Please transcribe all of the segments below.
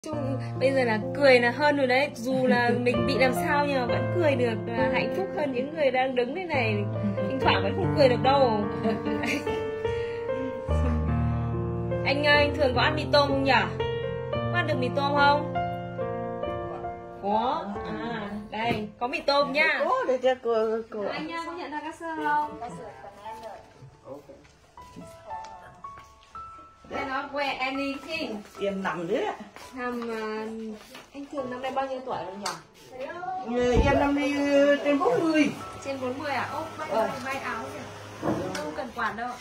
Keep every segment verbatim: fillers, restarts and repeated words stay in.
Chung bây giờ là cười là hơn rồi đấy, dù là mình bị làm sao nhưng mà vẫn cười được, là hạnh phúc hơn những người đang đứng thế này, thỉnh thoảng vẫn không cười được đâu. Anh anh thường có ăn mì tôm không nhỉ? Có ăn được mì tôm không? Có. À đây có mì tôm nhá. Có để cho cô cô. Anh nha, có nhận ra cá sơ không? Cannot wear anything. Em nằm đấy ạ. Năm uh, anh thường năm nay bao nhiêu tuổi rồi nhỉ? Em năm nay trên bốn mươi. Trên bốn mươi à? Ô, may, may, may áo nhỉ? Không cần quản đâu.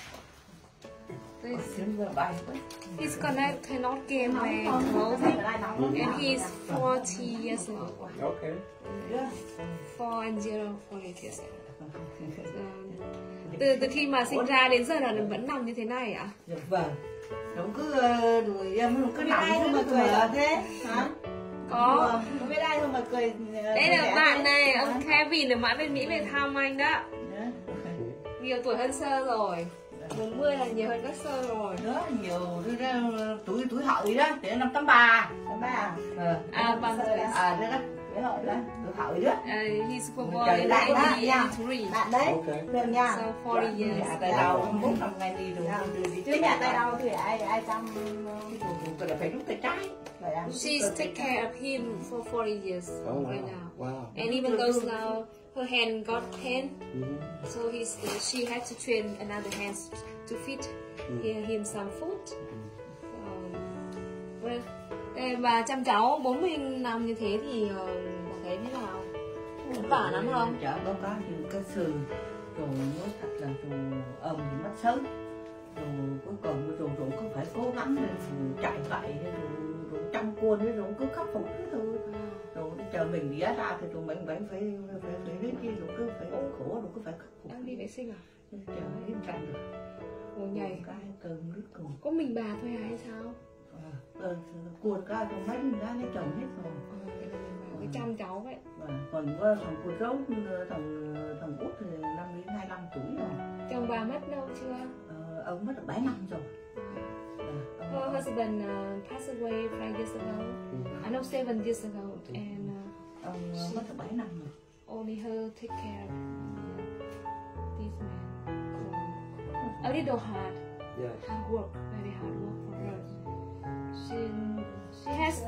He's gonna cannot game wear clothing and he's forty years old. Okay. Four and zero forty years old. Từ từ khi mà sinh ra đến giờ là vẫn nằm như thế này ạ? À? Vâng. Đúng cứ đuổi em cứ nằm thế mà cười là thế hả? Có. Không biết ai không mà cười. Đây là bạn này, ông Kevin ở mãi bên Mỹ về thăm anh đó. Nhiều tuổi hơn Sơ rồi. bốn mươi là nhiều hơn các Sơ rồi. Đó nhiều tuổi tuổi hợi đó, để năm tám ba. tám ba. À bằng tuổi. À đó đó. Tuổi hợi đó, tuổi hợi đó. He's from born in eighty-three. Bạn đấy. Được nha. So forty years. Tại đâu bốn năm ngày đi rồi. Chứ nhà tay đâu thì ai ai chăm cái là phải rút tay trái. She's take care of him for forty years Oh, wow. right now. Wow. And even though now her hand got pain, Mm-hmm. so he's she had to train another hand to feed mm-hmm. him some food. Um, well, đây, và chăm cháu bốn mươi năm như thế thì uh, thấy thế nào? Vất vả lắm không? Chở có có như cái sườn rồi nói thật là rồi ôm thì mất sớm rồi cuối cùng rồi rồi cũng phải cố gắng rồi chạy vậy rồi rồi trong cuốn rồi cứ khắc phục cái thôi rồi chờ mình đĩa ra thì rồi mình vẫn phải phải phải đến kia rồi cứ phải khổ rồi cứ phải khắc phục. Đang đi vệ sinh à? Chờ hết tranh được. Ồ nhảy. Cái cơm nước cùng. Có mình bà thôi à hay sao? Ờ, cuốn cái rồi mấy người ra lấy chồng hết rồi. Cái chăm cháu vậy. Còn có thằng cô rấu thằng thằng út thì năm đến hai mươi lăm tuổi rồi. Chồng bà mất lâu chưa? Ờ, ông mất được bảy năm rồi. Her husband uh, passed away five years ago. I know seven years ago, and uh, ông mất được bảy năm rồi. Only her take care of this man. So, a little hard, Yeah. hard work, very hard work for her. She she has.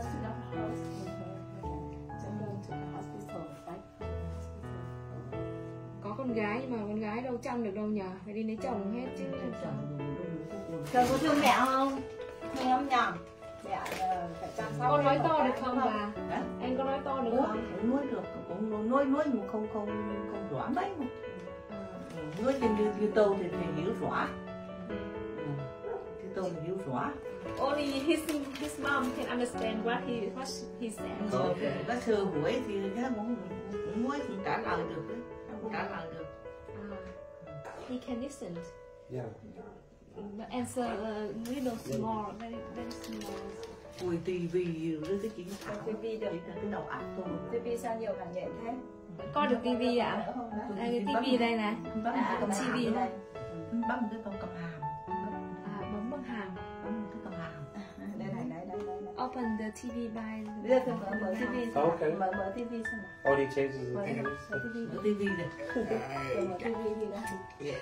Có con gái nhưng mà con gái đâu chăm được đâu nhờ, phải đi lấy chồng hết chứ. Trời có thương mẹ không? Thương lắm nhờ. Mẹ phải chăm sóc. Con nói to được không bà? Anh có nói to được không? Cũng nuôi được, cũng nuôi nuôi mà không không không rõ mấy mà. Nuôi trên như như tôi thì thì hiểu rõ. Như tôi thì hiểu rõ. Only his his mom can understand what he what he said. Rồi cái sơ buổi thì nó cũng cũng nuôi cũng trả lời được đấy, cũng trả lời được. He can listen. Yeah. But answer a little small, very very small. Ui tivi rồi cái chuyện thảo, tivi được cái đầu óc thôi. Tivi sao nhiều cảm nhận thế? Coi được tivi ạ? Đây cái tivi đây này. À, cầm tivi đây. Bấm cái con cầm hàm. À bấm bằng hàm. Bấm cái cầm hàm. Đây này, đây đây đây. Open the ti vi by. Bây giờ thường mở mở tivi. Okay. Mở mở tivi xem nào. Oh, he changes the Mở thing. mở tivi. Mở tivi này. Mở tivi đi đã.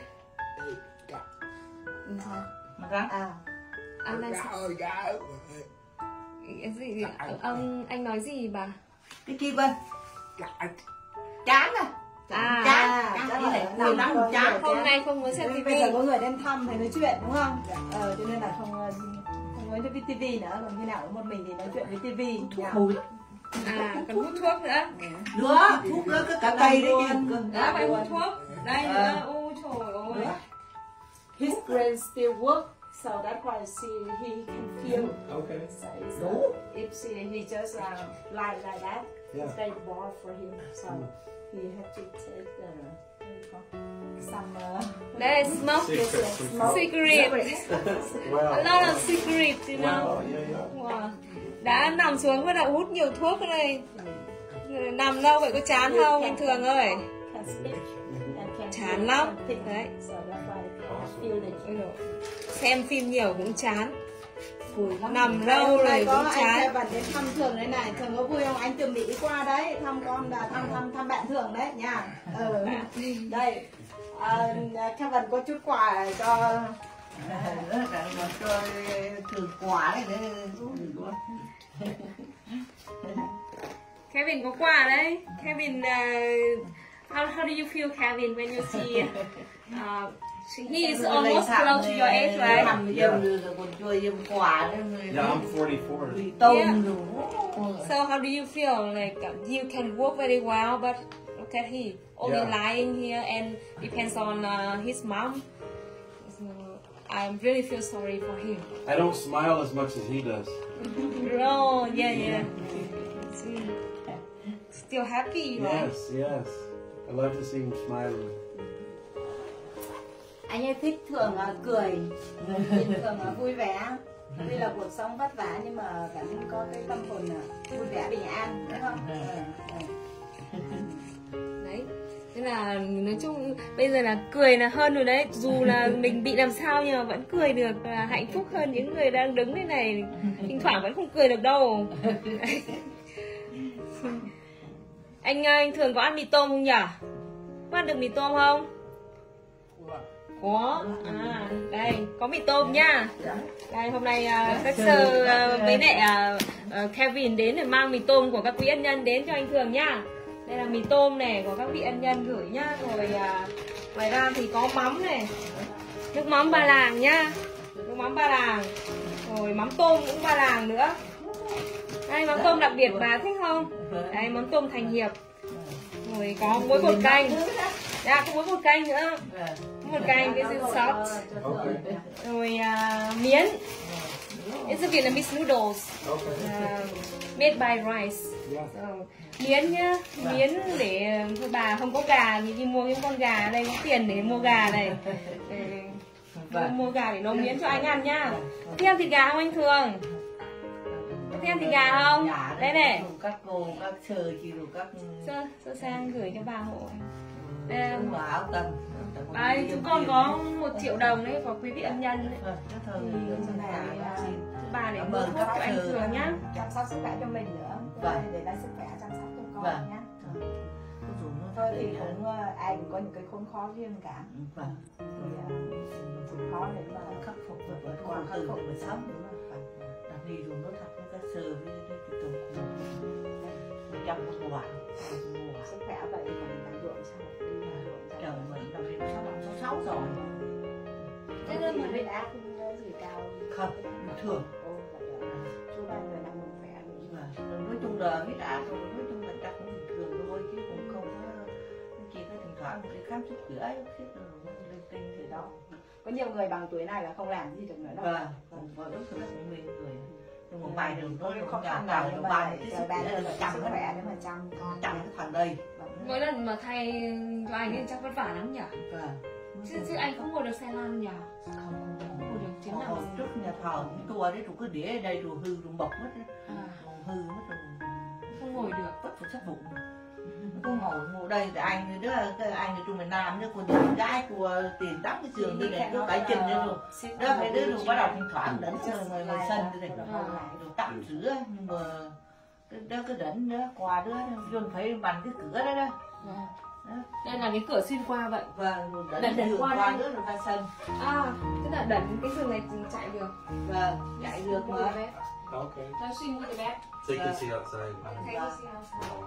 Ừ thôi. Mà ra. À. Anh này cái gì? Ông anh nói gì bà? Cái kia bên. Chán à. À, Chán. Chán này. Nhiều lắm chán. Hôm nay không muốn xem Bây tivi. giờ có người đến thăm hay nói chuyện đúng không? Ờ cho nên là không không nói với tivi nữa, còn khi nào một mình thì nói chuyện với tivi. Thuốc mùi. À còn hút thuốc nữa. Nữa, thuốc nữa cái cả cây đấy chứ. Đó phải hút thuốc. Đây nữa. Ôi trời ơi. His brain still work, so that's why she he can feel. Okay. So it's, No. uh, if she, he just uh, lie like that, Yeah. it's very bored for him. So he had to take the what do you call, some uh, Đây smoke. Secret. smoke. Cigarette. Wow. A lot of cigarette, you know. Wow. Yeah, yeah. Wow. Đã nằm xuống bắt đầu hút nhiều thuốc đây. Nằm lâu vậy có chán không anh Thường ơi? Can speak and can Chán feel lắm. something. Đấy. So that's why I feel it. Xem phim nhiều cũng chán. Vui lắm. Nằm Đây, lâu hôm rồi nay có cũng anh chán. Kevin đến thăm Thường đấy này, Thường có vui không? Anh chuẩn bị đi qua đấy, thăm con là thăm thăm thăm bạn Thường đấy nha. Ừ. Đây, à, Kevin có chút quà cho cho Thường quả đấy để Kevin có quà đấy. Kevin, uh, how how do you feel, Kevin, when you see? Uh, he is almost close to your age, right? Thăm giờ rồi còn chơi em quả đấy. Yeah, I'm forty-four. Vì tôm Yeah. rồi. So how do you feel? Like uh, you can work very well, but look at he only Yeah. lying here and depends on uh, his mom. So I really feel sorry for him. I don't smile as much as he does. Oh yeah, yeah. See, still happy, right? Yes, yes. I love to see him smiling. anh ấy thích Thường là cười, nhìn Thường là vui vẻ. Tuy là cuộc sống vất vả nhưng mà vẫn có cái tâm hồn là vui vẻ bình an, đúng không? Ừ. Đấy, thế là nói chung bây giờ là cười là hơn rồi đấy. Dù là mình bị làm sao nhưng mà vẫn cười được, là hạnh phúc hơn những người đang đứng thế này. Thỉnh thoảng vẫn không cười được đâu. Anh anh Thường có ăn mì tôm không nhỉ? Có ăn được mì tôm không? Có. À, đây, có mì tôm nha. Đây, hôm nay uh, các sơ uh, với lại uh, uh, Kevin đến để mang mì tôm của các quý ân nhân đến cho anh Thường nhá. Đây là mì tôm này của các vị ân nhân gửi nhá. Rồi uh, ngoài ra thì có mắm này, nước mắm Ba Làng nhá, nước mắm Ba Làng, rồi mắm tôm cũng Ba Làng nữa. Đây, mắm tôm đặc biệt bà thích không? Đây, mắm tôm Thành Hiệp. Rồi có muối bột canh. Dạ, có muối bột canh nữa. Một canh, this is salt. Okay. Rồi uh, miến. It's a Vietnamese noodles. Okay. Uh, made by rice. Yeah. So, miến nhá, miến để thôi bà không có gà thì đi mua những con gà đây, có tiền để mua gà này. Để, mua, mua gà để nấu miến cho anh ăn nhá. Thích ăn thịt gà không anh Thường? Thích ăn thịt gà không? Dạ, Đây này. Các cô, các sơ chị rồi các Sơ, sơ sang gửi cho bà hộ. Đây, Đúng là áo tầm. đây, chúng con có một triệu đồng đấy, có quý vị ân nhân đấy. Cái thời Bà để Cảm mua ơn thuốc các cho anh sư. Thường nhá. Chăm sóc sức khỏe cho mình nữa. Vâng. Để lại sức khỏe chăm sóc cho con Vâng. nhé. Thôi thì cũng ờ, ai cũng có những cái khốn khó riêng cả. Vâng. Thì ờ, cũng khó để mà Khắc phục và vượt qua từ từ mà sống đúng không? Là vì dùng nó thật với các sơ với cái tổng cụ trong một quả sức khỏe vậy thì mình phải ruộng sao đi mà ruộng sao. chồng mình năm nay sáu năm sáu sáu rồi Thế Thế nên nên mà huyết áp cũng gì cao không bình thường. Ồ, vậy ạ. Chú ba người đang muốn khỏe đi. Và nói chung là huyết áp rồi nói chung là chắc cũng bình thường thôi chứ cũng không có chỉ có thỉnh thoảng đi khám sức khỏe sức rồi linh tinh thì đó. Có nhiều người bằng tuổi này là không làm gì được nữa đâu. Và cũng có lúc là cũng mình người nhưng mà bài đường nó Khó không khăn cả nào cả nhưng nó mà bài cái giờ sức bạn khỏe là là chăm chăm sức khỏe hết để mà chăm con. chăm cái thằng đây. mỗi lần mà thay cho anh ấy chắc vất vả lắm nhỉ? Và Chứ, chứ anh không ngồi được xe lăn nhỉ? không Không ngồi được chính Họ nào? trước nhà thờ cái tua đấy rồi cứ để ở đây rồi hư rồi bọc mất đấy. À, Hư mất rồi không ngồi được. bất phải sát bụng. Cô ngồi ngồi đây thì anh đứa cái anh ở trong miền Nam nữa còn những gái của tiền tắm cái giường đây này cứ bãi trình đây rồi đó cái đứa rồi bắt đầu thỉnh thoảng đến người người sân đây này rồi tắm rửa nhưng mà cái đó cái đỉnh nữa qua đứa luôn phải bằng cái cửa đó đó. Đây là cái cửa xuyên qua vậy. Và Đẩy đỉnh đẩy giường qua qua đây. đứa rồi ra sân À, tức là đẩy cái giường này chạy được. và chạy được Move mà. the bed. Okay. Now swing with the bed. So you can see outside. Okay, you see outside.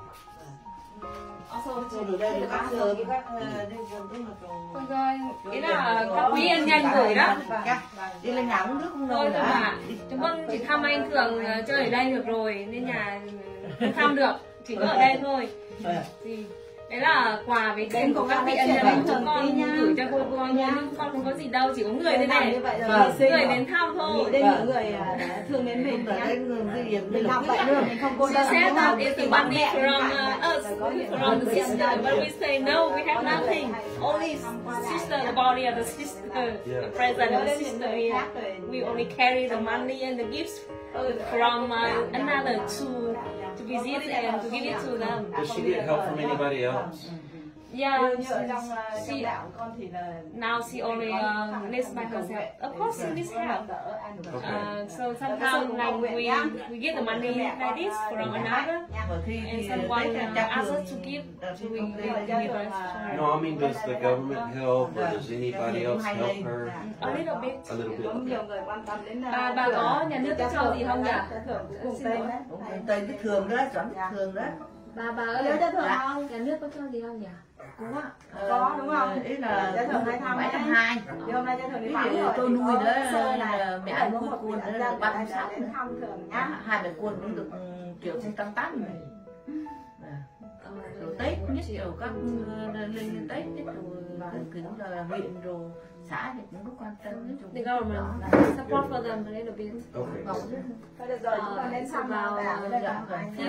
Also, Rồi từ đây là các giờ các đi gần cái mặt trồng. Vâng rồi, ý là các quý ân nhân gửi đó. Đi lên nhà uống nước không Thôi đâu thôi nữa. mà, chúng con chỉ thăm anh Thường ờ, chơi ở đây được rồi, nên nhà không thăm được, chỉ có ở đây thôi. Thì đấy là quà với tiền của các vị ân nhân chúng con gửi cho cô con nhá. Con không có gì đâu, chỉ có người thế này, Như vậy Vâng. là hy sinh. người đến thăm Nghĩ thôi. đến Vâng. những người à, đã thương đến mình Mình nhá. cái người cái gì Mình học vậy nữa, mình không cô She đơn. said không that học it's the thì money bố mẹ from cũng phải uh, us, vậy. Có những from người the ân sister, nhân. but we say no, we have nothing. Only sister, the body of the sister, the present of the sister here. We only carry the money and the gifts from uh, another to to visit it and to give it to them. Does she get help from anybody else? Yeah, Như, như ở trong uh, trong she, đạo con thì là now she only uh, lives by herself. Of course, she needs help. Uh, so sometimes like we we get the money like this from another, and someone uh, asks us to give, we we give us. No, I mean, does the government help, or does anybody else help her? A little bit. A little bit. Có nhiều người quan tâm đến Bà bà có nhà nước có cho gì không nhỉ? Cùng tên đấy. Tên cái thường đó, chuẩn thường đó. Bà bà ơi, Nhớ cho thường không? nhà nước có cho gì không nhỉ? Đúng ạ. Có đúng không? Ý là cho thường hai thăm bảy trăm hai. Thì hôm nay cho thường đi Ví bắn dụ rồi. tôi nuôi đó, Sơ này mẹ anh nuôi một cuốn vị đó dân ba lại trăm sáu đến thăm thường nhá. hai mẹ cuốn cũng được triệu trên tám tám này. Rồi Tết nhất rồi các lên Tết nhất rồi kiểu là huyện rồi xã thì cũng có quan tâm đến The government support for them a little bit. Okay. Thôi được rồi, chúng ta đến thăm vào đảo đây là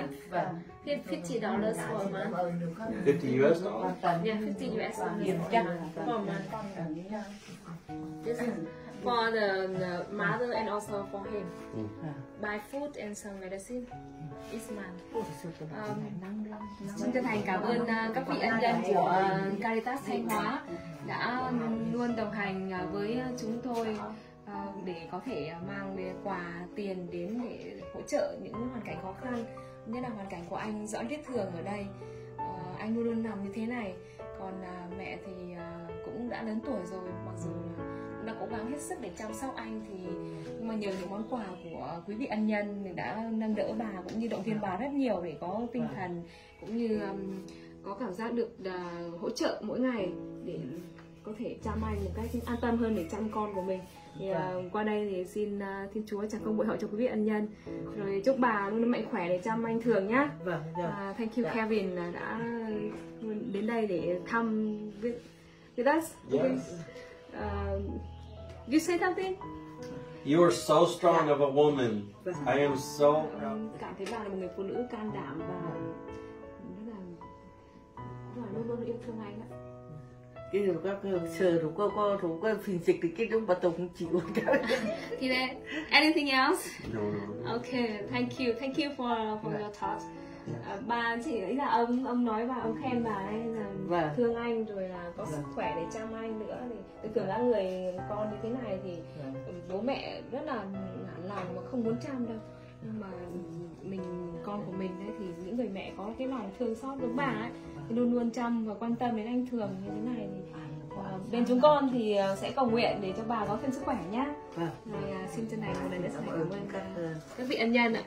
fifty dollars for a month. fifty U S dollars? Yeah, fifty U S dollars for a month. This is for the, the mother and also for him. Mm. Buy food and some medicine each month. Um, Xin chân thành cảm ơn uh, các vị ân nhân của uh, Caritas Thanh Hóa đã luôn đồng hành uh, với chúng tôi uh, để có thể uh, mang đến quà tiền đến để hỗ trợ những hoàn cảnh khó khăn, nhất là hoàn cảnh của anh Doãn Viết Thường ở đây. Uh, anh luôn luôn nằm như thế này, còn uh, mẹ thì uh, cũng đã lớn tuổi rồi, mặc dù cũng đã cố gắng hết sức để chăm sóc anh, thì nhưng mà nhờ những món quà của quý vị ân nhân thì đã nâng đỡ bà cũng như động viên bà rất nhiều để có tinh thần cũng như um, có cảm giác được uh, hỗ trợ mỗi ngày để có thể chăm anh một cách an tâm hơn để chăm con của mình. Thì uh, qua đây thì xin uh, Thiên Chúa trả công bội hậu cho quý vị ân nhân, rồi chúc bà luôn mạnh khỏe để chăm anh Thường nhá. Vâng, uh, thank you Kevin uh, đã đến đây để thăm with, with us. Yes. Uh, you say something? You are so strong of a woman. I am so proud. Cảm thấy bà là một người phụ nữ can đảm và rất là, rất là luôn luôn yêu thương anh ạ. Cái điều các sờ rồi có có rồi có phiền dịch thì cái đúng bà tôi cũng chịu cái. Thì đấy, anything else? No, no, no. Okay, thank you, thank you for for your thoughts. À, bà chỉ nghĩ là ông ông nói bà, ông khen bà ấy là Vâng. thương anh rồi là có sức khỏe để chăm anh nữa, thì tôi tưởng là người con như thế này thì bố mẹ rất là nản lòng mà không muốn chăm đâu, nhưng mà mình con của mình đấy thì những người mẹ có cái lòng thương xót giống bà ấy thì luôn luôn chăm và quan tâm đến anh Thường như thế này, thì uh, bên chúng con thì sẽ cầu nguyện để cho bà có thêm sức khỏe nhá. Vâng. Rồi uh, xin chân thành một lần nữa xin cảm ơn các các vị ân nhân ạ.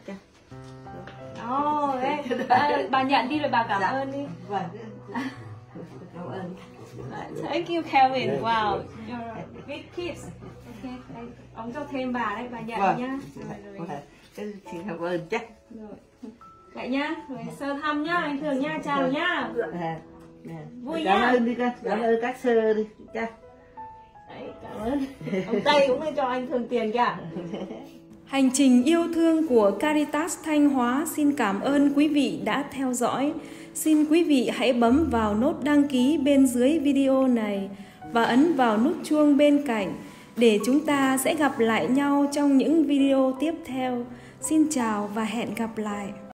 Ồ, oh, đấy, à, bà nhận đi rồi bà cảm ơn đi. Vâng. Cảm ơn. Thank you Kevin. Wow, you're big kids. Okay, đây, ông cho thêm bà đấy, bà nhận Vâng. nhá. Rồi, rồi. Xin cảm ơn chắc. Rồi. Vậy nhá, rồi sơ thăm nhá, anh Thường nha, chào nhá. Vui Cảm nhá. ơn đi con, cảm ơn các sơ đi cha. Đấy, cảm ơn. Ông Tây cũng cho anh Thường tiền kìa. Hành trình yêu thương của Caritas Thanh Hóa xin cảm ơn quý vị đã theo dõi. Xin quý vị hãy bấm vào nút đăng ký bên dưới video này và ấn vào nút chuông bên cạnh để chúng ta sẽ gặp lại nhau trong những video tiếp theo. Xin chào và hẹn gặp lại.